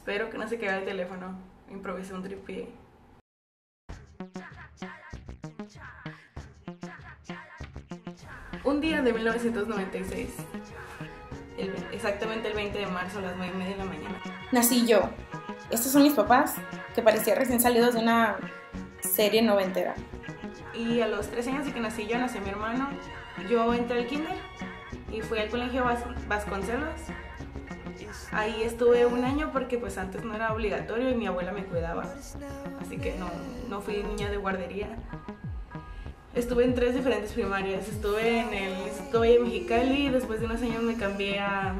Espero que no se caiga el teléfono. Improvisé un tripié. Un día de 1996, exactamente el 20 de marzo a las 9:30 de la mañana. Nací yo. Estos son mis papás, que parecían recién salidos de una serie noventera. Y a los 3 años de que nací yo, nació mi hermano. Yo entré al kinder y fui al colegio Vasconcelos. Ahí estuve un año porque pues antes no era obligatorio y mi abuela me cuidaba. Así que no fui niña de guardería. Estuve en 3 diferentes primarias. Estuve en el Instituto Valle Mexicali, después de unos años me cambié a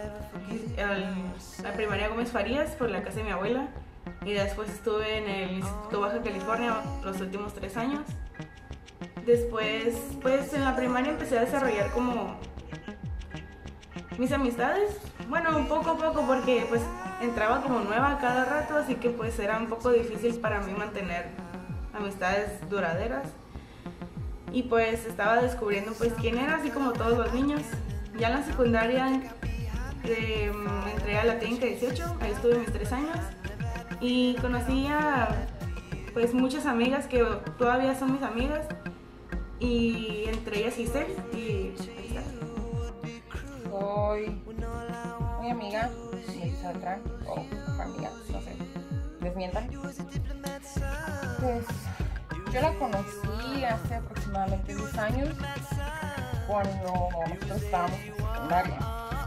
la primaria Gómez Farías por la casa de mi abuela. Y después estuve en el Instituto Baja California los últimos 3 años. Después, pues en la primaria empecé a desarrollar como mis amistades. Bueno, poco a poco porque pues entraba como nueva cada rato, así que pues era un poco difícil para mí mantener amistades duraderas. Y pues estaba descubriendo pues quién era, así como todos los niños. Ya en la secundaria entré a la técnica 18, ahí estuve mis 3 años. Y conocí a pues muchas amigas que todavía son mis amigas. Y entre ellas Giselle y ahí está. Soy muy amiga de Sandra, o amiga, no sé, desmientan. Pues yo la conocí hace aproximadamente 10 años, cuando nosotros estábamos en secundaria.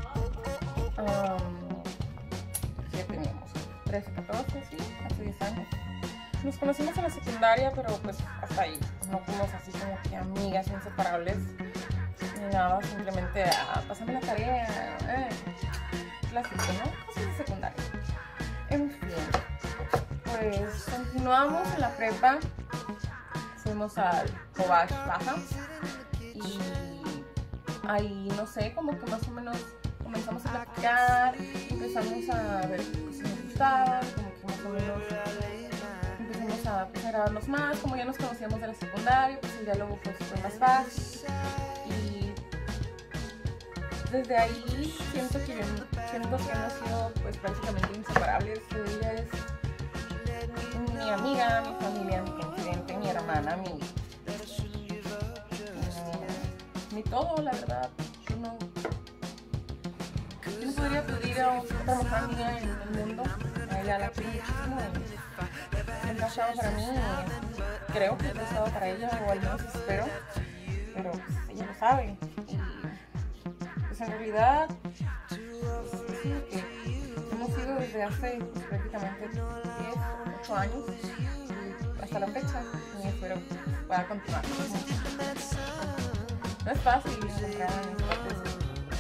Ya teníamos 13, 14, sí, hace 10 años. Nos conocimos en la secundaria, pero pues hasta ahí. No fuimos así como que amigas inseparables ni nada, simplemente pasame la tarea, clásico, ¿no? Cosas de secundaria. En fin, pues continuamos en la prepa, fuimos al Cobach Baja y ahí, no sé, como que más o menos comenzamos a platicar, empezamos a ver si nos gustaba, como que más o menos empezamos a agradarnos más, como ya nos conocíamos de la secundaria, pues el diálogo fue más fácil. Y desde ahí siento que hemos sido pues prácticamente inseparables. Ella es mi amiga, mi familia, mi confidente, mi hermana, mi todo, la verdad. Yo no podría pedir a otra mejor amiga en el mundo. A ella la quiero muchísimo. Es pasado para mí, creo que es pasado para ella, o al menos espero, pero pues, ella lo sabe. Y pues en realidad sí, hemos sido desde hace pues, prácticamente 10, 8 años y hasta la fecha, y espero que pueda continuar. No es fácil encontrar amistades.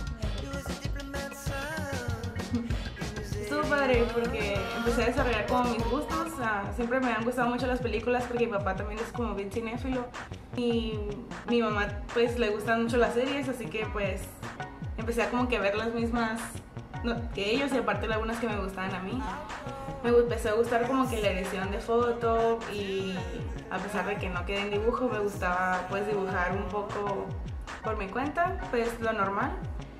Estuvo padre porque empecé a desarrollar como mis gustos. Siempre me han gustado mucho las películas porque mi papá también es como bien cinéfilo y mi mamá pues le gustan mucho las series, así que pues empecé a como que ver las mismas que ellos y aparte algunas que me gustaban a mí. Me empezó a gustar como que la edición de foto y a pesar de que no quedé en dibujo, me gustaba pues dibujar un poco por mi cuenta, pues lo normal.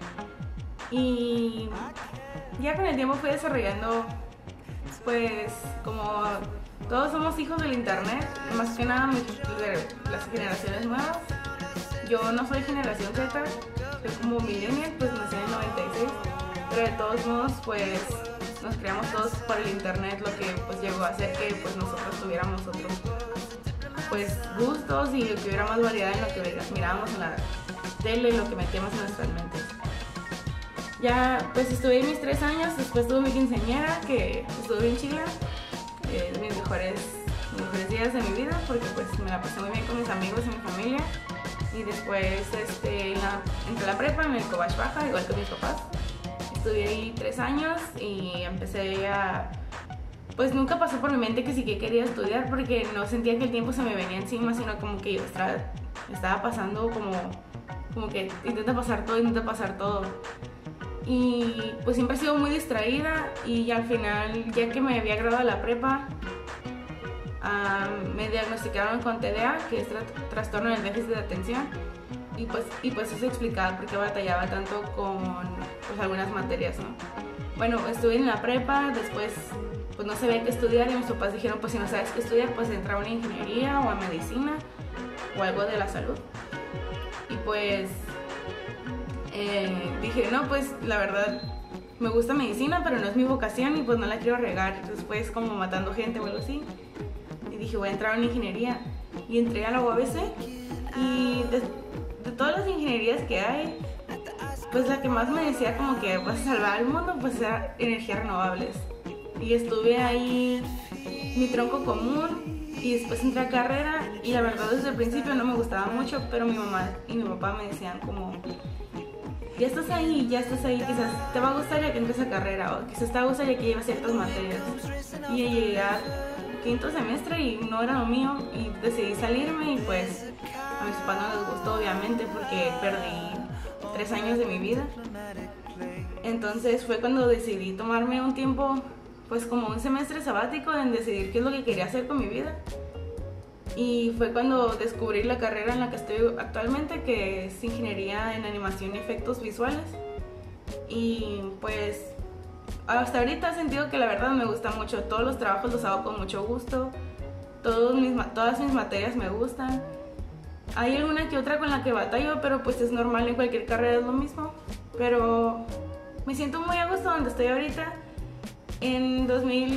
Y ya con el tiempo fui desarrollando, pues como todos somos hijos del internet, más que nada de las generaciones nuevas. Yo no soy generación Z, soy como millennial, pues nací en el 96, pero de todos modos pues nos creamos todos por el internet, lo que pues llegó a hacer que pues nosotros tuviéramos otros pues gustos y que hubiera más variedad en lo que mirábamos en la tele, lo que metíamos en nuestras mentes. Ya pues estuve mis 3 años, después tuve mi quinceañera que estuvo bien chila, mis mejores días de mi vida porque pues me la pasé muy bien con mis amigos y mi familia. Y después entré a la prepa en el Cobach Baja, igual que mis papás. Estuve ahí 3 años y empecé a... Pues nunca pasó por mi mente que sí que quería estudiar porque no sentía que el tiempo se me venía encima, sino como que yo estaba pasando como que intenta pasar todo. Y pues siempre he sido muy distraída y al final, ya que me había graduado de la prepa, me diagnosticaron con TDA, que es trastorno del déficit de atención. Y pues eso explicaba por qué batallaba tanto con pues, algunas materias, ¿no? bueno, estuve en la prepa, después pues no sabía qué estudiar y mis papás dijeron, pues si no sabes qué estudiar, pues entra a una ingeniería o a medicina o algo de la salud. Y pues dije, no, pues la verdad me gusta medicina, pero no es mi vocación y pues no la quiero regar después como matando gente o algo así. Y dije, voy a entrar a una ingeniería. Y entré a la UABC y de todas las ingenierías que hay, pues la que más me decía como que vas a salvar al mundo, pues era energías renovables. Y estuve ahí, mi tronco común, y después entré a carrera y la verdad desde el principio no me gustaba mucho, pero mi mamá y mi papá me decían como, ya estás ahí, quizás te va a gustar ya que entres a carrera, o quizás te va a gustar ya que llevas ciertas materias. Y llegué a quinto semestre y no era lo mío y decidí salirme y pues a mis papás no les gustó obviamente porque perdí 3 años de mi vida. Entonces fue cuando decidí tomarme un tiempo, pues como un semestre sabático en decidir qué es lo que quería hacer con mi vida. Y fue cuando descubrí la carrera en la que estoy actualmente, que es ingeniería en animación y efectos visuales. Y pues hasta ahorita he sentido que la verdad me gusta mucho. Todos los trabajos los hago con mucho gusto. Todas mis materias me gustan. Hay alguna que otra con la que batallo, pero pues es normal, en cualquier carrera es lo mismo. Pero me siento muy a gusto donde estoy ahorita. En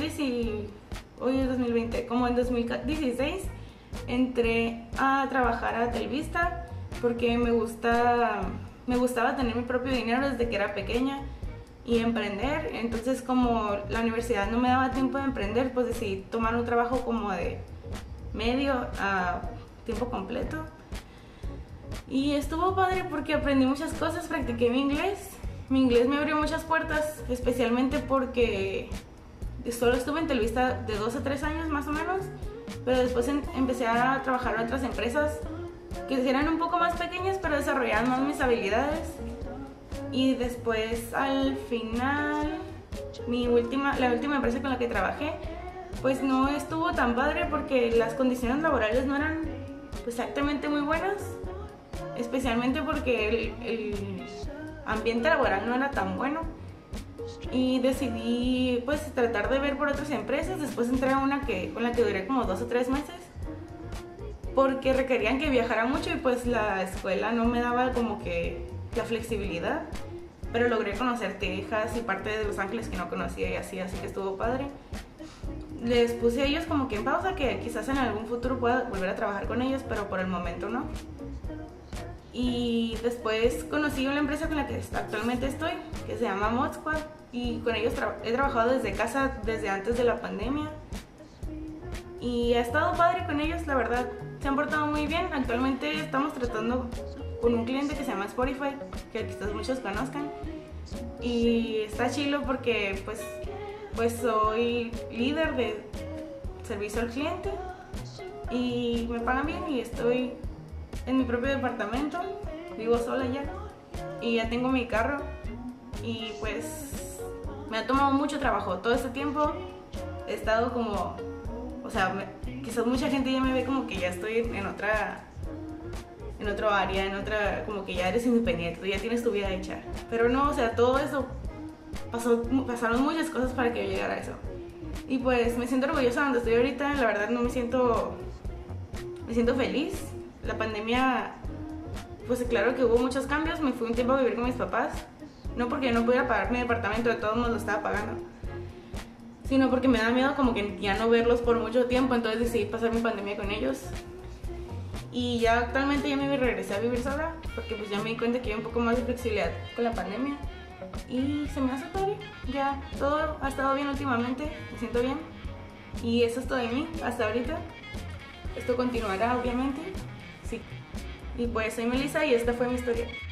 2020, como en 2016, entré a trabajar a Telvista porque me gustaba tener mi propio dinero desde que era pequeña y emprender. Entonces, como la universidad no me daba tiempo de emprender, pues decidí tomar un trabajo como de medio a tiempo completo. Y estuvo padre porque aprendí muchas cosas, practiqué mi inglés. Mi inglés me abrió muchas puertas, especialmente porque solo estuve en Telvista de 2 a 3 años más o menos, pero después empecé a trabajar en otras empresas que eran un poco más pequeñas, pero desarrollaban más mis habilidades. Y después al final, la última empresa con la que trabajé, pues no estuvo tan padre porque las condiciones laborales no eran exactamente muy buenas, especialmente porque el ambiente laboral no era tan bueno. Y decidí pues tratar de ver por otras empresas. Después entré a una con la que duré como 2 o 3 meses porque requerían que viajara mucho y pues la escuela no me daba como que la flexibilidad, pero logré conocer Texas y parte de Los Ángeles que no conocía y así que estuvo padre. Les puse a ellos como que en pausa, que quizás en algún futuro pueda volver a trabajar con ellos, pero por el momento no. Y después conocí una empresa con la que actualmente estoy, que se llama Mod Squad, y con ellos he trabajado desde casa desde antes de la pandemia. Y ha estado padre con ellos, la verdad. Se han portado muy bien. Actualmente estamos tratando con un cliente que se llama Spotify, que quizás muchos conozcan. Y está chilo porque pues soy líder de servicio al cliente y me pagan bien y estoy en mi propio departamento, vivo sola ya y ya tengo mi carro y pues me ha tomado mucho trabajo. Todo este tiempo he estado como, o sea, quizás mucha gente ya me ve como que ya estoy en otro área, como que ya eres independiente, tú ya tienes tu vida hecha, pero no, o sea, todo eso pasaron muchas cosas para que yo llegara a eso. Y pues me siento orgullosa donde estoy ahorita, la verdad me siento feliz. La pandemia, pues claro que hubo muchos cambios, me fui un tiempo a vivir con mis papás, no porque yo no pudiera pagar mi departamento, de todos modos lo estaba pagando, sino porque me da miedo como que ya no verlos por mucho tiempo, entonces decidí pasar mi pandemia con ellos. Y ya actualmente ya me regresé a vivir sola, porque pues ya me di cuenta que hay un poco más de flexibilidad con la pandemia. Y se me hace todo bien, ya todo ha estado bien últimamente, me siento bien. Y eso es todo de mí hasta ahorita. Esto continuará obviamente, sí. Y pues soy Melissa y esta fue mi historia.